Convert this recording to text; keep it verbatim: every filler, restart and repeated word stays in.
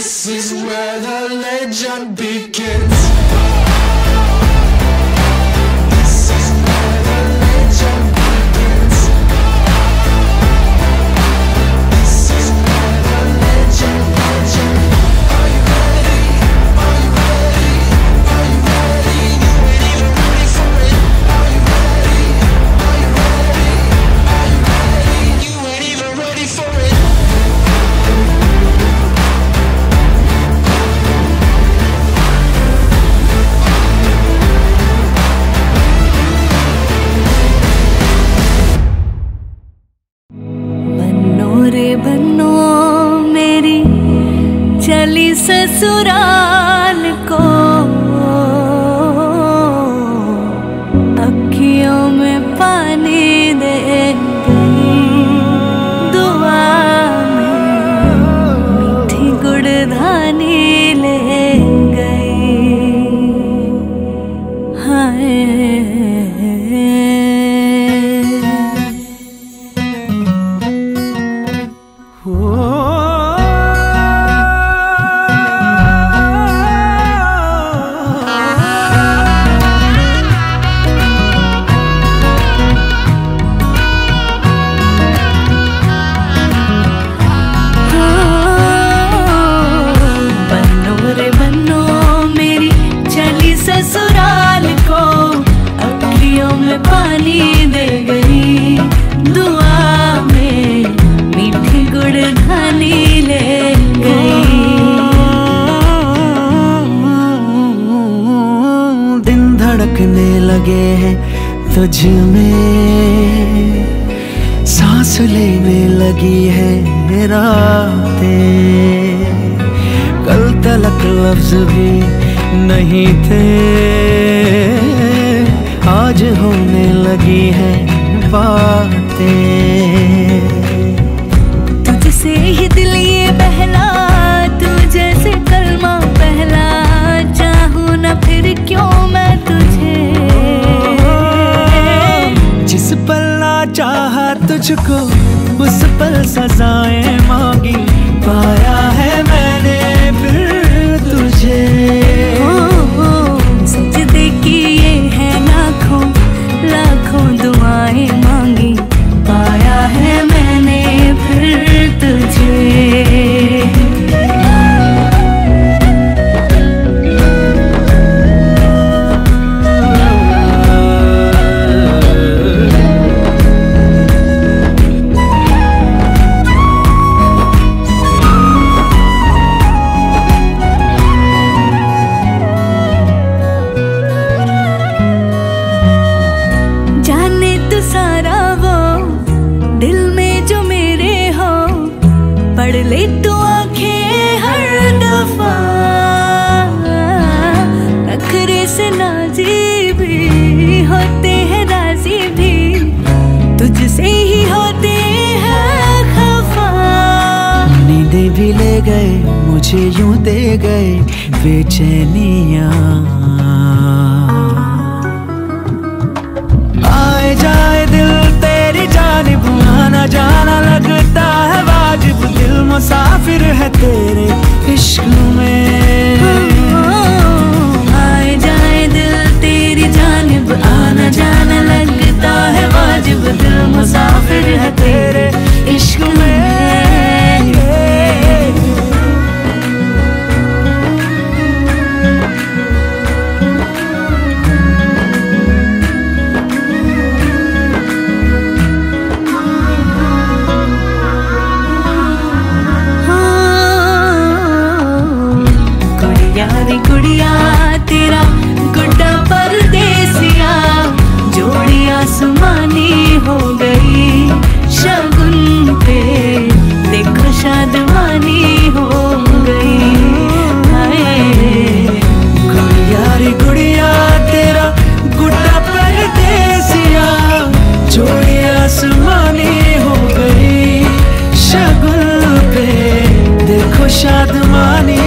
This is where the legend begins. This is where the legend begins. This is where the legend, legend. Are you ready? Are you ready? Are you ready? You ain't even ready for it. Are you ready? Are you ready? Are you ready? You ain't even ready for it. बनो मेरी चली ससुराल को, अखियों में पानी दे गई, दुआ में मीठी गुड़धानी ले गई। हाय पानी दे गई, दुआ में मीठी गुड़धानी ले गई। दिन धड़कने लगे हैं तुझ में, सांस लेने लगी है रातें, कल तलक लफ्ज भी नहीं थे, आज होने लगी है बातें। तुझसे ही दिल ये बहला, तू जैसे कलमा पहला, चाहूं ना फिर क्यों मैं तुझे। जिस पल ना चाहा तुझको उस पल सजाएं मांगी, पाया है मैंने फिर तुझे। सजदे की ये है लाखों लाखों दुआएं मांगी, पाया है मैंने फिर तुझे। पढ़ ले तू आंखें हर दफा, नखरे से नाजी भी होते हैं राजी भी, तुझसे ही होते हैं खफा। नींदें भी ले गए मुझे यूं दे गए बेचैनियां, आए जाए दिल तेरी जानिब, आना जाना लगता है वाजिब, दिल मुसाफिर है तेरे इश्क में। आए जाए दिल तेरी जानिब, आना जाना लगता है वाजिब, दिल मुसाफिर है तेरे इश्क में। गुड़िया तेरा गुड्डा परदेसिया, जोड़ी आसमानी हो गई, शगुन पे देखो शादमानी हो गई। गुड़िया रे गुड़िया तेरा गुड्डा परदेसिया, जोड़ी आसमानी हो गई, शगुन पे देखो शादमानी